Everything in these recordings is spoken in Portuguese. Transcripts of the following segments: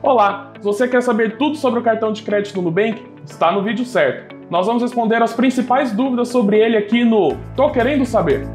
Olá, se você quer saber tudo sobre o cartão de crédito do Nubank, está no vídeo certo. Nós vamos responder as principais dúvidas sobre ele aqui no Tô Querendo Saber.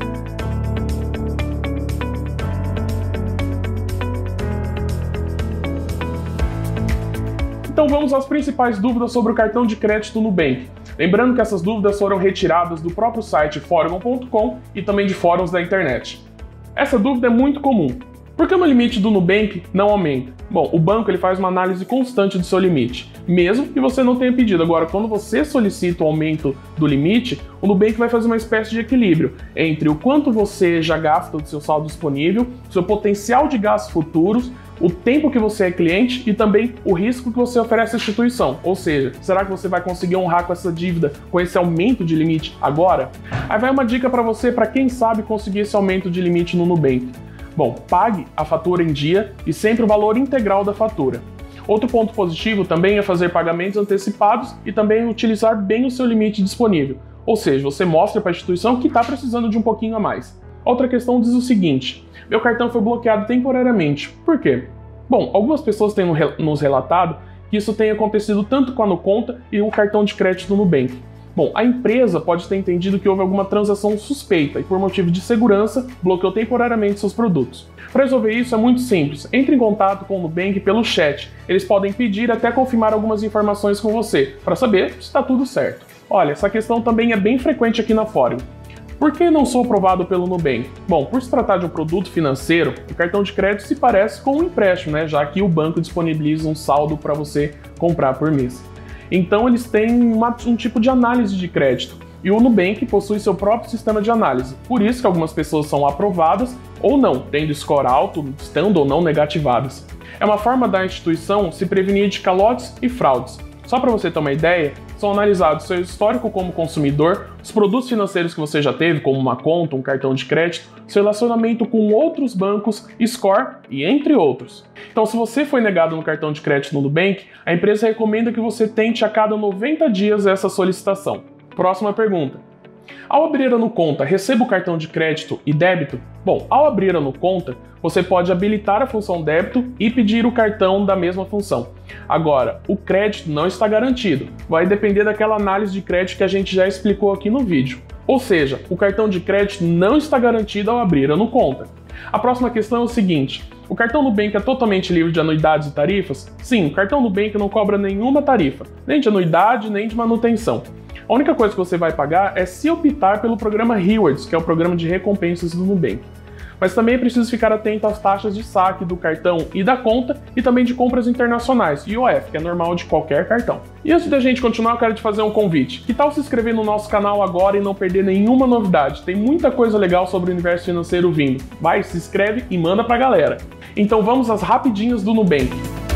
Então vamos às principais dúvidas sobre o cartão de crédito do Nubank. Lembrando que essas dúvidas foram retiradas do próprio site forum.com e também de fóruns da internet. Essa dúvida é muito comum. Por que o limite do Nubank não aumenta? Bom, o banco ele faz uma análise constante do seu limite, mesmo que você não tenha pedido. Agora, quando você solicita o aumento do limite, o Nubank vai fazer uma espécie de equilíbrio entre o quanto você já gasta do seu saldo disponível, seu potencial de gastos futuros, o tempo que você é cliente e também o risco que você oferece à instituição. Ou seja, será que você vai conseguir honrar com essa dívida, com esse aumento de limite agora? Aí vai uma dica para você, para quem sabe conseguir esse aumento de limite no Nubank. Bom, pague a fatura em dia e sempre o valor integral da fatura. Outro ponto positivo também é fazer pagamentos antecipados e também utilizar bem o seu limite disponível. Ou seja, você mostra para a instituição que está precisando de um pouquinho a mais. Outra questão diz o seguinte: meu cartão foi bloqueado temporariamente. Por quê? Bom, algumas pessoas têm nos relatado que isso tem acontecido tanto com a Nuconta e o cartão de crédito do Nubank. Bom, a empresa pode ter entendido que houve alguma transação suspeita e, por motivo de segurança, bloqueou temporariamente seus produtos. Para resolver isso é muito simples. Entre em contato com o Nubank pelo chat. Eles podem pedir até confirmar algumas informações com você, para saber se está tudo certo. Olha, essa questão também é bem frequente aqui na Fórum. Por que não sou aprovado pelo Nubank? Bom, por se tratar de um produto financeiro, o cartão de crédito se parece com um empréstimo, já que o banco disponibiliza um saldo para você comprar por mês. Então eles têm um tipo de análise de crédito e o Nubank possui seu próprio sistema de análise. Por isso que algumas pessoas são aprovadas ou não, tendo score alto, estando ou não negativadas. É uma forma da instituição se prevenir de calotes e fraudes. Só para você ter uma ideia, são analisados seu histórico como consumidor, os produtos financeiros que você já teve, como uma conta, um cartão de crédito, seu relacionamento com outros bancos, score e entre outros. Então, se você foi negado no cartão de crédito no Nubank, a empresa recomenda que você tente a cada 90 dias essa solicitação. Próxima pergunta. Ao abrir a Nuconta, receba o cartão de crédito e débito? Bom, ao abrir a Nuconta, você pode habilitar a função débito e pedir o cartão da mesma função. Agora, o crédito não está garantido. Vai depender daquela análise de crédito que a gente já explicou aqui no vídeo. Ou seja, o cartão de crédito não está garantido ao abrir a Nuconta. A próxima questão é o seguinte: o cartão Nubank é totalmente livre de anuidades e tarifas? Sim, o cartão Nubank não cobra nenhuma tarifa, nem de anuidade, nem de manutenção. A única coisa que você vai pagar é se optar pelo programa Rewards, que é o programa de recompensas do Nubank. Mas também é preciso ficar atento às taxas de saque do cartão e da conta e também de compras internacionais, IOF, que é normal de qualquer cartão. E antes da gente continuar, eu quero te fazer um convite. Que tal se inscrever no nosso canal agora e não perder nenhuma novidade? Tem muita coisa legal sobre o universo financeiro vindo. Vai, se inscreve e manda pra galera. Então vamos às rapidinhas do Nubank.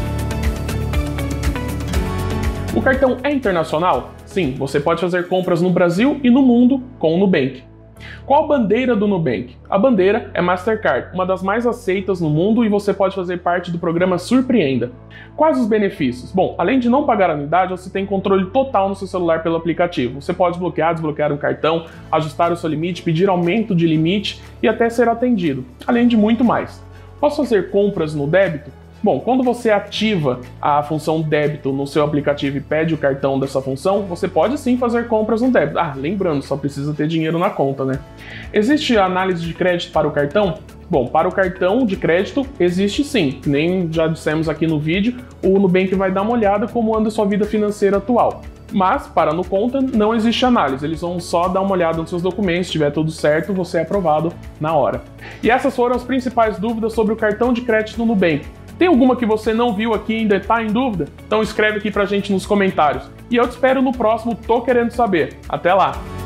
O cartão é internacional? Sim, você pode fazer compras no Brasil e no mundo com o Nubank. Qual a bandeira do Nubank? A bandeira é Mastercard, uma das mais aceitas no mundo, e você pode fazer parte do programa Surpreenda. Quais os benefícios? Bom, além de não pagar anuidade, você tem controle total no seu celular pelo aplicativo. Você pode bloquear, desbloquear um cartão, ajustar o seu limite, pedir aumento de limite e até ser atendido, além de muito mais. Posso fazer compras no débito? Bom, quando você ativa a função débito no seu aplicativo e pede o cartão dessa função, você pode sim fazer compras no débito. Lembrando, só precisa ter dinheiro na conta, né? Existe a análise de crédito para o cartão? Bom, para o cartão de crédito existe sim, nem já dissemos aqui no vídeo, o Nubank vai dar uma olhada como anda a sua vida financeira atual. Mas, para a Nuconta, não existe análise, eles vão só dar uma olhada nos seus documentos, se tiver tudo certo, você é aprovado na hora. E essas foram as principais dúvidas sobre o cartão de crédito do Nubank. Tem alguma que você não viu aqui e ainda está em dúvida? Então escreve aqui pra gente nos comentários. E eu te espero no próximo Tô Querendo Saber. Até lá!